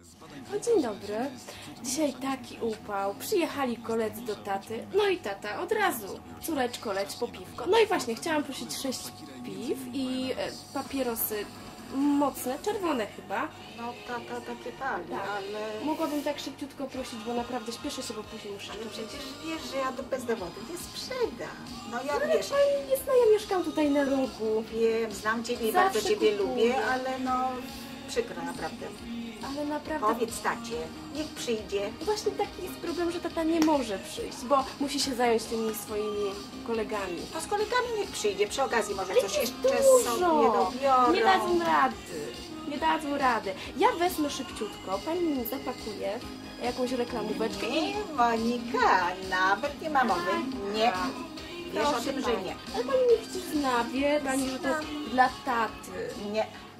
O, dzień dobry. Dzisiaj taki upał. Przyjechali koledzy do taty. No i tata od razu. Córeczko, leć po piwko. No i właśnie, chciałam prosić 6 piw i papierosy mocne, czerwone chyba. No tata takie pali, Tak. ale... Mogłabym tak szybciutko prosić, bo naprawdę śpieszę się, bo później muszę Ale szczerze. przecież wiesz, że ja do bezdowodów nie sprzedam. No ja Ale wiesz, pani nie zna, ja mieszkam tutaj na rogu. wiem, znam Ciebie i Zawsze bardzo Ciebie kupuję. lubię, ale no przykro naprawdę. Ale naprawdę... Powiedz tacie, niech przyjdzie. Właśnie taki jest problem, że tata nie może przyjść, bo musi się zająć tymi swoimi kolegami. No z kolegami niech przyjdzie, przy okazji może Ale coś jest jeszcze sobie dobiorą. Nie dadzą rady. Nie dadzą rady. Ja wezmę szybciutko, pani mi zapakuje jakąś reklamóweczkę i... Nie, Monika, nawet nie ma mowy. Nie. Wiesz o Proszę tym, że pani. nie. Ale pani mnie przecież zna, wie pani, że to dla taty. Nie.